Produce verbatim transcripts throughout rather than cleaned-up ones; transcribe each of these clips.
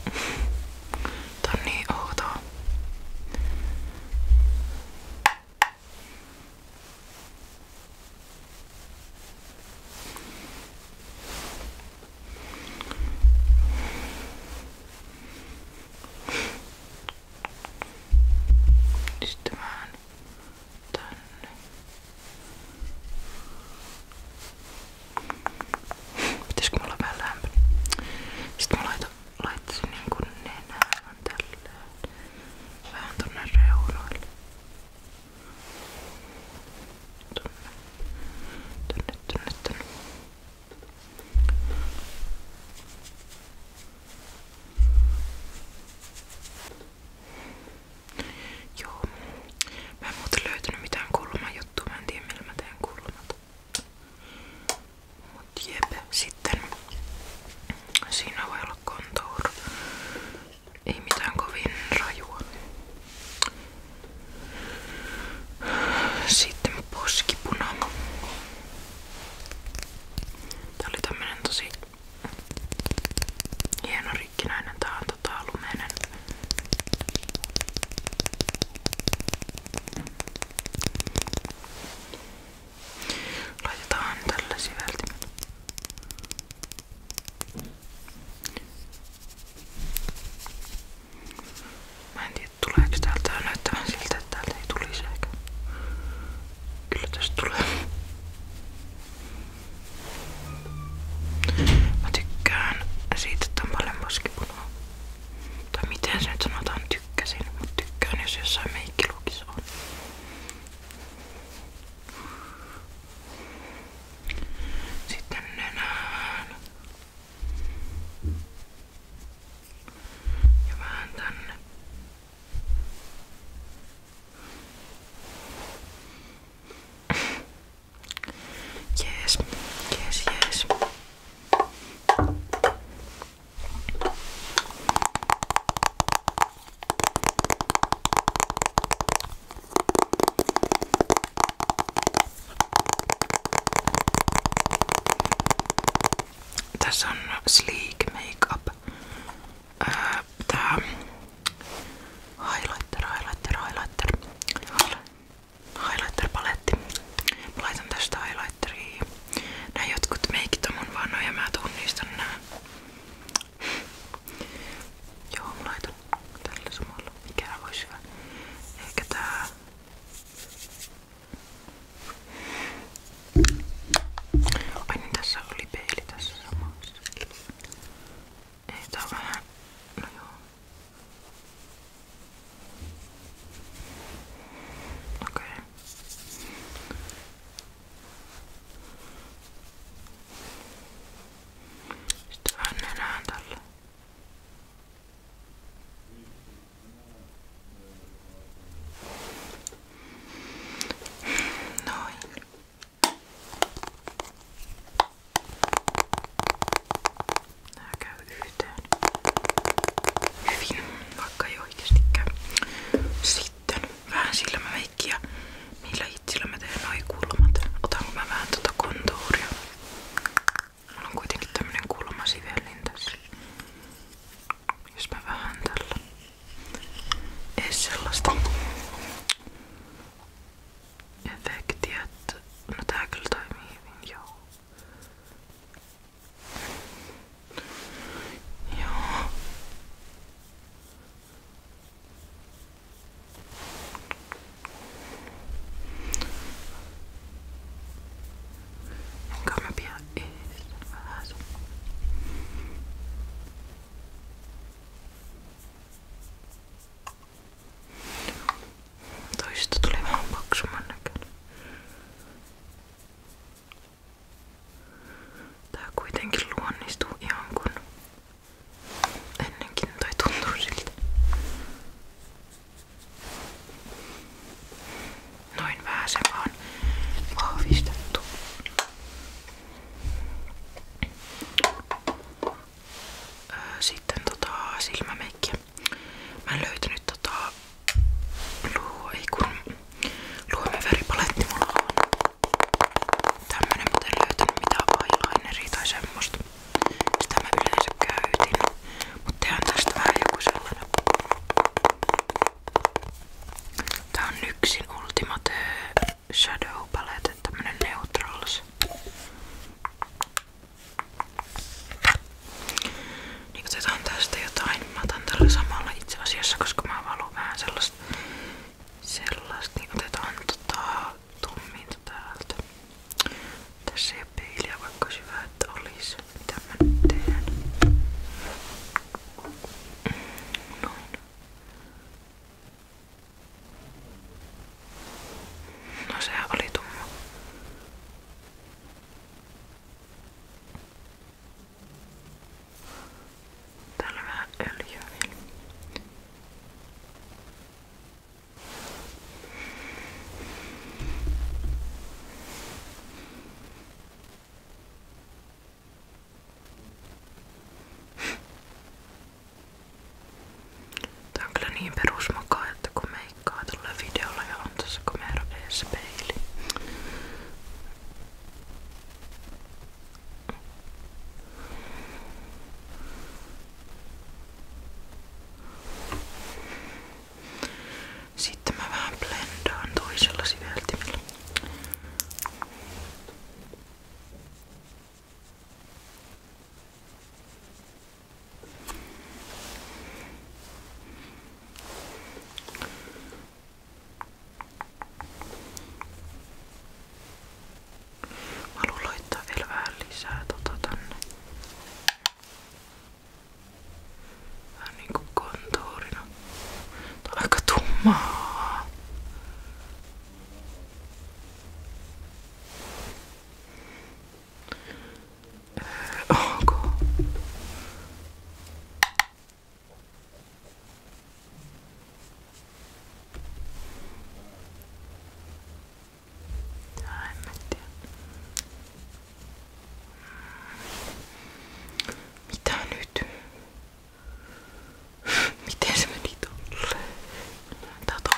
Tää on niin outoa. Sitten vähän tänne. Pitäisikö mulla vähän lämpöä? Sitten mä laitan, laittaisin niinku nenään tälleen. Vähän tonne reunoille. Tonne. Tonne, tonne, tonne. Joo. Mä en muuten löytänyt mitään kulmajuttua. Mä en tiedä millä mä teen kulmat. Mut jep. Sitten siinä voi olla contour. Ei mitään kovin rajua. Sitten poskipuna. Tää oli tämmönen tosi hieno rikkinäinen. Tää on tota lumenen. Laitetaan tällä siveltimellä. Mä en tiedä tuleeko täältä. Tää näyttää siltä, että täältä ei tulisi ehkä. Kyllä tästä tulee. Mä tykkään siitä, että on paljon poskipunaa. Tai miten se nyt sanotaan tykkäsin, mut tykkään jos jossain meikkilukissa on. Sitten nenään. Ja vähän tänne. Jees, jees, jees. Tässä on Sleek Makeup. Ää, tää highlighter, highlighter, highlighter. Highlighter paletti. Mä laitan tästä highlighteria. Nää jotkut meikit on mun vanhoja, mä tunnistan nää. Joo, mä laitan tällä samalla. Mikä vois hyvä? Ehkä tää. Ai niin, tässä oli peili tässä samassa. Ei, tää on vähän. No joo. Okei. Okay. Sitten vähän nenään tälle. Noin. Nää käy yhteen. Hyvin, vaikka ei oikeestikään. Sitten vähän silmämeikkiä. Millä hitsillä mä teen noi kulmat. Otanko mä vähän tota kontouria. Mulla on kuitenkin tämmönen kulmasivellin tässä. Jos mä vähän tällä. Ei sellaista efektiä, että no tää kyllä toimii hyvin, joo. Joo. Enkä mä pian ees vähän sen. Toista tuli vähän paksumman näköinen. Tää kuitenkin luonnistuu ihan kun ennenkin tai tuntuu siltä. Noin vähän se vaan vahvistettu. Öö, sitten tota silmämeikkiä. Mä en löytänyt tota luo, ei kun luomiväripaletti mulla on. Tämmönen, mutta en löytänyt mitään eyelineria tai semmoista. Sitä mä yleensä käytin. Mut tehdään tästä sehän oli tumma. Täällä vähän öljyä vielä. Tää on kyllä niin perusmakaa, että kun meikkaa tuolla videolla ja on tässä kamera edessä peili. Sitten mä vähän blendaan toisella siveltimellä. Mä haluan laittaa vielä vähän lisää tota tänne. Vähän niinku kontuurina. Tää on aika tummaa. Öö, onko? Tää hemmettiä. Mitä nyt? Miten se meni tolleen? Tää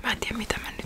Mä en tiedä mitä mä